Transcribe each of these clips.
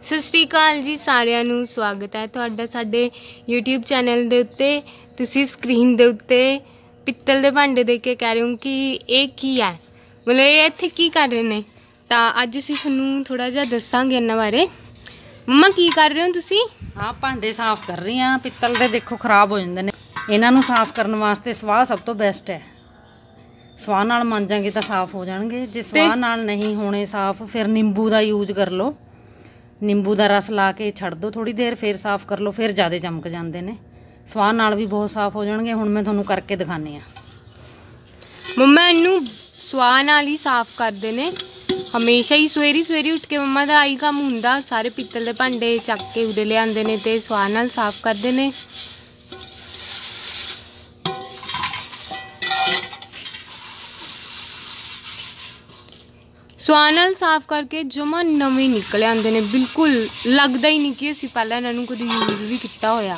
सत श्री अकाल जी सारिਆਂ ਨੂੰ स्वागत है ਤੁਹਾਡਾ ਸਾਡੇ YouTube चैनल ਦੇ ਉੱਤੇ। ਤੁਸੀਂ ਸਕਰੀਨ ਦੇ ਉੱਤੇ ਪਿੱਤਲ ਦੇ ਭਾਂਡੇ ਦੇਖ ਕੇ ਕਹਿ ਰਹੇ ਹੋ ਕਿ ਇਹ ਕੀ ਹੈ, ਮਤਲਬ ਇਹ ਇੱਥੇ ਕੀ ਕਰ ਰਹੇ ਨੇ। ਤਾਂ ਅੱਜ ਅਸੀਂ ਤੁਹਾਨੂੰ ਥੋੜਾ ਜਿਹਾ ਦੱਸਾਂਗੇ ਇਹਨਾਂ ਬਾਰੇ। ਮੰਮਾ ਕੀ ਕਰ ਰਹੇ ਹੋ ਤੁਸੀਂ? हाँ भांडे साफ कर रही हाँ। पित्तल दे देखो खराब हो जाते हैं, इन्हों साफ करने वास्ते स्वाह सब तो बेस्ट है। स्वाह नाल मांजांगे तो साफ हो जाएंगे, जे स्वाह नाल नहीं होने साफ फिर नींबू का यूज कर लो। नींबू का रस ला के छड़ दो थोड़ी देर, फिर साफ कर लो, फिर ज़्यादा चमक जाते हैं। स्वाह नाल भी बहुत साफ हो जाएंगे। हुण मैं तुहानूं करके दिखानी आ। मम्मा इनू स्वाह नाल ही साफ करते हैं हमेशा ही। सवेरी सवेरी उठ के मम्मा का आई काम हुंदा, सारे पित्तल के भांडे चक के उरे ले आंदे ने ते स्वाह नाल साफ करते हैं। स्वाह नाल साफ करके जमा नवे निकल आते हैं, बिल्कुल लगता ही नहीं कि असीं पहलां इन्हां नूं कदी यूज भी किया होया।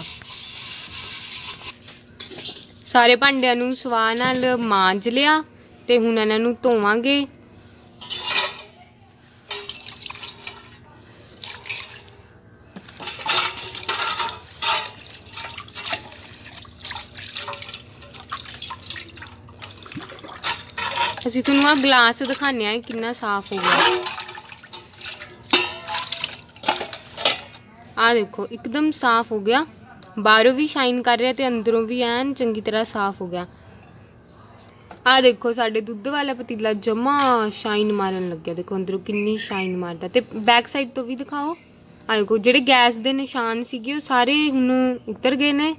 सारे भांडिਆਂ ਨੂੰ स्वाह नाल मांज लिया ते हुण इन्हां नूं धोवांगे। ਅਸੀਂ ਤੁਹਾਨੂੰ ਆ ਗਲਾਸ ਦਿਖਾਉਂਦੇ ਆ ਕਿੰਨਾ ਸਾਫ਼ ਹੋ ਗਿਆ। ਆ ਦੇਖੋ ਇੱਕਦਮ ਸਾਫ਼ ਹੋ ਗਿਆ, ਬਾਹਰੋਂ ਵੀ ਸ਼ਾਈਨ ਕਰ ਰਿਹਾ ਤੇ ਅੰਦਰੋਂ ਵੀ ਐਨ ਚੰਗੀ ਤਰ੍ਹਾਂ ਸਾਫ਼ ਹੋ ਗਿਆ। ਆ ਦੇਖੋ ਸਾਡੇ ਦੁੱਧ ਵਾਲਾ ਪਤੀਲਾ ਜਮਾ ਸ਼ਾਈਨ ਮਾਰਨ ਲੱਗਿਆ, ਦੇਖੋ ਅੰਦਰੋਂ ਕਿੰਨੀ ਸ਼ਾਈਨ ਮਾਰਦਾ। ਤੇ ਬੈਕ ਸਾਈਡ ਤੋਂ ਵੀ ਦਿਖਾਓ। ਆ ਦੇਖੋ ਜਿਹੜੇ ਗੈਸ ਦੇ ਨਿਸ਼ਾਨ ਸੀਗੇ ਉਹ ਸਾਰੇ ਹੁਣ ਉਤਰ ਗਏ ਨੇ।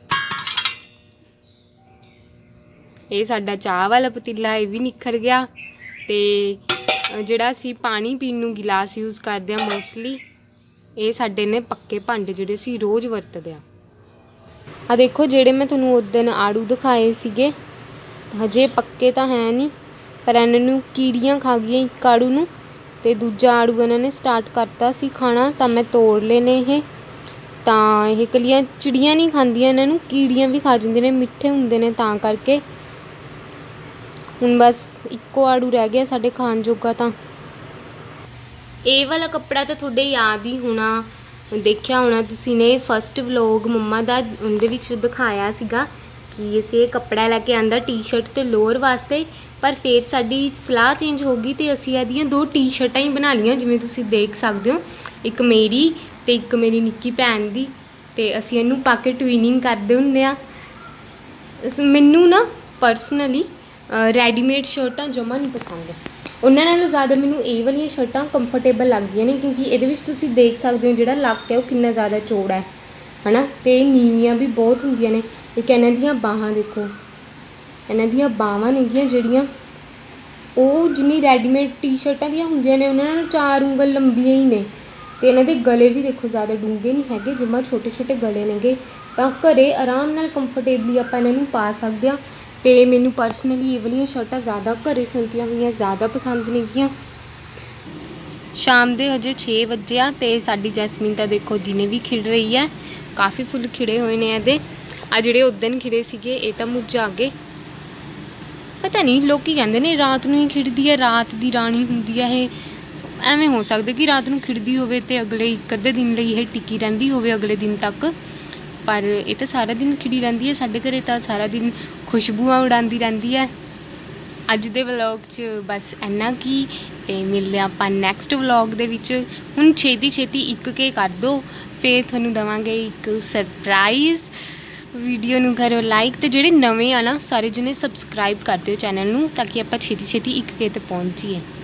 ਇਹ ਸਾਡਾ ਚਾਹ ਵਾਲਾ ਪਤੀਲਾ ਇਹ ਵੀ ਨਿਖਰ ਗਿਆ। ਤੇ ਜਿਹੜਾ ਅਸੀਂ ਪਾਣੀ ਪੀਣ ਨੂੰ ਗਿਲਾਸ ਯੂਜ਼ ਕਰਦੇ ਹਾਂ ਮੋਸਟਲੀ, ਇਹ ਸਾਡੇ ਨੇ ਪੱਕੇ ਭਾਂਡੇ ਜਿਹੜੇ ਅਸੀਂ ਰੋਜ਼ ਵਰਤਦੇ ਹਾਂ। ਆ ਦੇਖੋ ਜਿਹੜੇ ਮੈਂ ਤੁਹਾਨੂੰ ਉਸ ਦਿਨ ਆੜੂ ਦਿਖਾਏ ਸੀਗੇ, ਹਜੇ ਪੱਕੇ ਤਾਂ ਹੈ ਨਹੀਂ, ਪਰ ਇਹਨਾਂ ਨੂੰ ਕੀੜੀਆਂ ਖਾ ਗਈਆਂ ਇੱਕ ਆੜੂ ਨੂੰ, ਤੇ ਦੂਜਾ ਆੜੂ ਇਹਨਾਂ ਨੇ ਸਟਾਰਟ ਕਰਤਾ ਸੀ ਖਾਣਾ, ਤਾਂ ਮੈਂ ਤੋੜ ਲਏ ਨੇ ਇਹ। ਤਾਂ ਇਹ ਕਲੀਆਂ ਚਿੜੀਆਂ ਨਹੀਂ ਖਾਂਦੀਆਂ ਇਹਨਾਂ ਨੂੰ, ਕੀੜੀਆਂ ਵੀ ਖਾ ਜਾਂਦੀਆਂ ਨੇ, ਮਿੱਠੇ ਹੁੰਦੇ ਨੇ ਤਾਂ ਕਰਕੇ। ਹੁਣ ਬਸ ਇੱਕੋ ਆੜੂ ਰਹਿ ਗਿਆ ਸਾਡੇ ਖਾਣ ਜੋਗਾ। ਤਾਂ ਇਹ ਵਾਲਾ ਕੱਪੜਾ ਤਾਂ ਤੁਹਾਡੇ ਯਾਦ ਹੀ ਹੋਣਾ, ਦੇਖਿਆ ਹੋਣਾ ਤੁਸੀਂ ਨੇ। ਫਸਟ ਵਲੋਗ ਮੰਮਾ ਦਾ ਉਹਦੇ ਵਿੱਚ ਦਿਖਾਇਆ ਸੀਗਾ ਕਿ ਅਸੀਂ ਇਹ ਕੱਪੜਾ ਲੈ ਕੇ ਆਂਦਾ ਟੀ-ਸ਼ਰਟ ਤੇ ਲੋਅਰ ਵਾਸਤੇ, ਪਰ ਫਿਰ ਸਾਡੀ ਸਲਾਹ ਚੇਂਜ ਹੋ ਗਈ ਤੇ ਅਸੀਂ ਇਹਦੀਆਂ ਦੋ ਟੀ-ਸ਼ਰਟਾਂ ਹੀ ਬਣਾ ਲਈਆਂ, ਜਿਵੇਂ ਤੁਸੀਂ ਦੇਖ ਸਕਦੇ ਹੋ, ਇੱਕ ਮੇਰੀ ਤੇ ਇੱਕ ਮੇਰੀ ਨਿੱਕੀ ਭੈਣ ਦੀ। ਤੇ ਅਸੀਂ ਇਹਨੂੰ ਪਾ ਕੇ ਟਵਿਨਿੰਗ ਕਰਦੇ ਹੁੰਦੇ ਆ। ਮੈਨੂੰ ਨਾ ਪਰਸਨਲੀ ਰੈਡੀਮੇਡ ਸ਼ਰਟਾਂ ਜਮਾ ਨਹੀਂ ਪਸੰਦ, ਉਹਨਾਂ ਨਾਲੋਂ ਜ਼ਿਆਦਾ ਮੈਨੂੰ ਇਹ ਵਾਲੀਆਂ ਸ਼ਰਟਾਂ ਕੰਫਰਟੇਬਲ ਲੱਗਦੀਆਂ ਨੇ, ਕਿਉਂਕਿ ਇਹਦੇ ਵਿੱਚ ਤੁਸੀਂ ਦੇਖ ਸਕਦੇ ਹੋ ਜਿਹੜਾ ਲੱਕ ਹੈ ਉਹ ਕਿੰਨਾ ਜ਼ਿਆਦਾ ਚੌੜਾ ਹੈ, ਹੈ ਨਾ। ਅਤੇ ਨੀਵੀਆਂ ਵੀ ਬਹੁਤ ਹੁੰਦੀਆਂ ਨੇ। ਇੱਕ ਇਹਨਾਂ ਦੀਆਂ ਬਾਹਾਂ ਦੇਖੋ, ਇਹਨਾਂ ਦੀਆਂ ਬਾਹਾਂ ਨੇਗੀਆਂ ਜਿਹੜੀਆਂ ਉਹ ਜਿੰਨੀ ਰੈਡੀਮੇਡ ਟੀ-ਸ਼ਰਟਾਂ ਦੀਆਂ ਹੁੰਦੀਆਂ ਨੇ ਉਹਨਾਂ ਨਾਲੋਂ 4 ਉਂਗਲ ਲੰਬੀਆਂ ਹੀ ਨੇ। ਅਤੇ ਇਹਨਾਂ ਦੇ ਗਲੇ ਵੀ ਦੇਖੋ ਜ਼ਿਆਦਾ ਡੂੰਘੇ ਨਹੀਂ ਹੈਗੇ, ਜਮਾਂ ਛੋਟੇ ਛੋਟੇ ਗਲੇ ਨੇਗੇ। ਤਾਂ ਘਰੇ ਆਰਾਮ ਨਾਲ ਕੰਫਰਟੇਬਲੀ ਆਪਾਂ ਇਹਨਾਂ ਨੂੰ ਪਾ ਸਕਦੇ ਹਾਂ। ਅਤੇ ਮੈਨੂੰ ਪਰਸਨਲੀ ਇਹ ਵਾਲੀਆਂ ਸ਼ਰਟਾਂ ਜ਼ਿਆਦਾ ਘਰੇ ਸਿਉਂਤੀਆਂ ਹੋਈਆਂ ਜ਼ਿਆਦਾ ਪਸੰਦ ਨੇਗੀਆਂ। ਸ਼ਾਮ ਦੇ ਹਜੇ 6 ਵਜੇ ਆ ਅਤੇ ਸਾਡੀ ਜੈਸਮੀਨ ਤਾਂ ਦੇਖੋ ਦਿਨੇ ਵੀ ਖਿੜ ਰਹੀ ਹੈ, ਕਾਫੀ ਫੁੱਲ ਖਿੜੇ ਹੋਏ ਨੇ ਇਹਦੇ। ਆ ਜਿਹੜੇ ਉਦਣ ਖਿੜੇ ਸੀਗੇ ਇਹ ਤਾਂ ਮੁਰਝਾ ਗਏ। ਪਤਾ ਨਹੀਂ ਲੋਕ ਕਹਿੰਦੇ ਨੇ ਰਾਤ ਨੂੰ ਹੀ ਖਿੜਦੀ ਹੈ, ਰਾਤ ਦੀ ਰਾਣੀ ਹੁੰਦੀ ਹੈ ਇਹ। ਐਵੇਂ ਹੋ ਸਕਦਾ ਕਿ ਰਾਤ ਨੂੰ ਖਿੜਦੀ ਹੋਵੇ ਅਤੇ ਅਗਲੇ ਇੱਕ ਅੱਧੇ ਦਿਨ ਲਈ ਇਹ ਟਿਕੀ ਰਹਿੰਦੀ ਹੋਵੇ ਅਗਲੇ ਦਿਨ ਤੱਕ, ਪਰ ਇਹ ਤਾਂ ਸਾਰਾ ਦਿਨ ਖਿੜੀ ਰਹਿੰਦੀ ਹੈ। ਸਾਡੇ ਘਰੇ ਤਾਂ ਸਾਰਾ ਦਿਨ ਖੁਸ਼ਬੂਆਂ ਉਡਾਉਂਦੀ ਰਹਿੰਦੀ ਹੈ। ਅੱਜ ਦੇ ਵਲੋਗ 'ਚ ਬਸ ਇੰਨਾ ਕੀ, ਅਤੇ ਮਿਲਦੇ ਆਪਾਂ ਨੈਕਸਟ ਵਲੋਗ ਦੇ ਵਿੱਚ। ਹੁਣ ਛੇਤੀ ਛੇਤੀ 1K ਕਰ ਦਿਓ, ਫਿਰ ਤੁਹਾਨੂੰ ਦੇਵਾਂਗੇ ਇੱਕ ਸਰਪ੍ਰਾਈਜ਼। ਵੀਡੀਓ ਨੂੰ ਕਰੋ ਲਾਈਕ, ਅਤੇ ਜਿਹੜੇ ਨਵੇਂ ਆ ਨਾ ਸਾਰੇ ਜਣੇ ਸਬਸਕ੍ਰਾਈਬ ਕਰ ਦਿਓ ਚੈਨਲ ਨੂੰ, ਤਾਂ ਕਿ ਆਪਾਂ ਛੇਤੀ ਛੇਤੀ 1K 'ਤੇ ਪਹੁੰਚੀਏ।